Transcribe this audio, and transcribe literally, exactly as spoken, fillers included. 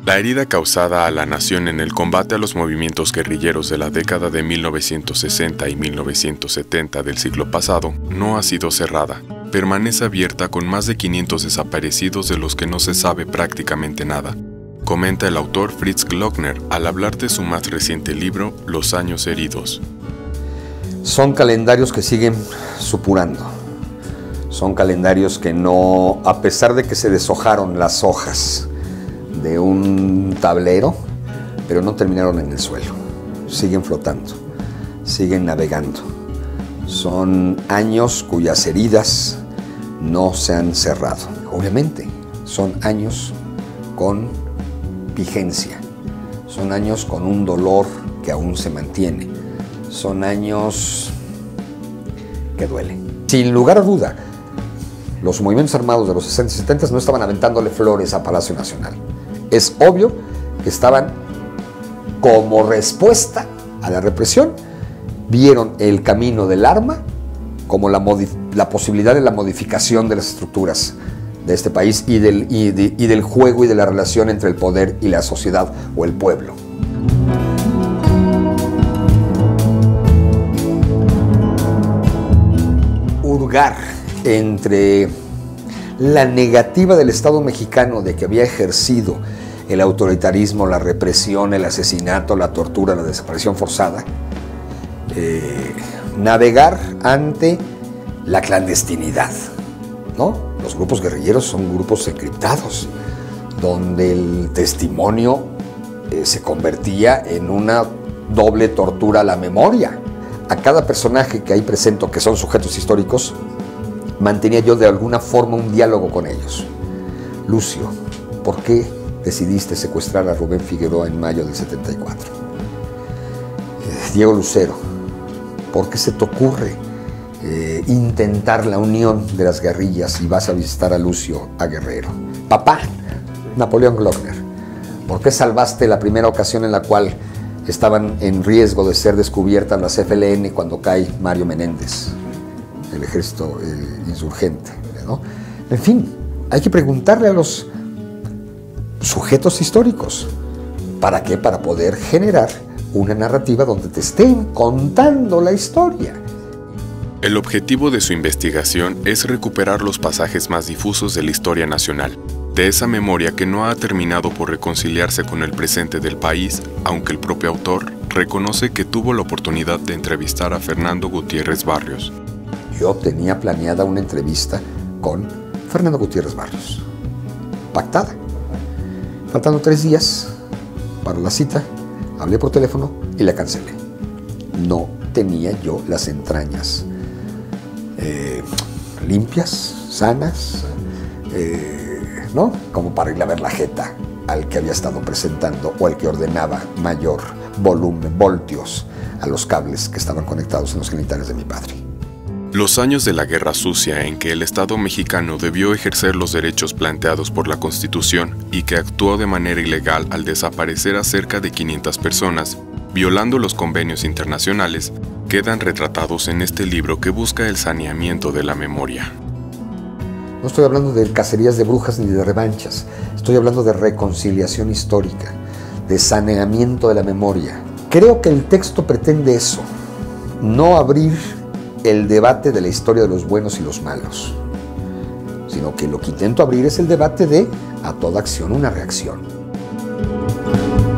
La herida causada a la nación en el combate a los movimientos guerrilleros de la década de mil novecientos sesenta y mil novecientos setenta del siglo pasado no ha sido cerrada. Permanece abierta con más de quinientos desaparecidos de los que no se sabe prácticamente nada, comenta el autor Fritz Glockner al hablar de su más reciente libro, Los años heridos. Son calendarios que siguen supurando. Son calendarios que no, a pesar de que se deshojaron las hojas de un tablero, pero no terminaron en el suelo. Siguen flotando, siguen navegando. Son años cuyas heridas no se han cerrado. Obviamente, son años con vigencia. Son años con un dolor que aún se mantiene. Son años que duelen. Sin lugar a duda, los movimientos armados de los sesenta y setenta no estaban aventándole flores a Palacio Nacional. Es obvio que estaban, como respuesta a la represión, vieron el camino del arma como la, la posibilidad de la modificación de las estructuras de este país y del, y, de, y del juego y de la relación entre el poder y la sociedad o el pueblo. Hurgar entre la negativa del Estado mexicano de que había ejercido el autoritarismo, la represión, el asesinato, la tortura, la desaparición forzada, eh, navegar ante la clandestinidad, ¿no? Los grupos guerrilleros son grupos encriptados, donde el testimonio eh, se convertía en una doble tortura a la memoria. A cada personaje que ahí presento, que son sujetos históricos, mantenía yo de alguna forma un diálogo con ellos. Lucio, ¿por qué decidiste secuestrar a Rubén Figueroa en mayo del setenta y cuatro? Eh, Diego Lucero, ¿por qué se te ocurre eh, intentar la unión de las guerrillas y vas a visitar a Lucio a Guerrero? Papá, Napoleón Glockner, ¿por qué salvaste la primera ocasión en la cual estaban en riesgo de ser descubiertas las F L N cuando cae Mario Menéndez, el ejército eh, insurgente, ¿no? En fin, hay que preguntarle a los sujetos históricos. ¿Para qué? Para poder generar una narrativa donde te estén contando la historia. El objetivo de su investigación es recuperar los pasajes más difusos de la historia nacional, de esa memoria que no ha terminado por reconciliarse con el presente del país, aunque el propio autor reconoce que tuvo la oportunidad de entrevistar a Fernando Gutiérrez Barrios. Yo tenía planeada una entrevista con Fernando Gutiérrez Barrios, pactada. Faltando tres días para la cita, hablé por teléfono y la cancelé. No tenía yo las entrañas eh, limpias, sanas, eh, ¿no? Como para ir a ver la jeta al que había estado presentando o al que ordenaba mayor volumen, voltios a los cables que estaban conectados en los genitales de mi padre. Los años de la Guerra Sucia en que el Estado mexicano debió ejercer los derechos planteados por la Constitución y que actuó de manera ilegal al desaparecer a cerca de quinientas personas, violando los convenios internacionales, quedan retratados en este libro que busca el saneamiento de la memoria. No estoy hablando de cacerías de brujas ni de revanchas, estoy hablando de reconciliación histórica, de saneamiento de la memoria. Creo que el texto pretende eso, no abrir el debate de la historia de los buenos y los malos, sino que lo que intento abrir es el debate de a toda acción una reacción.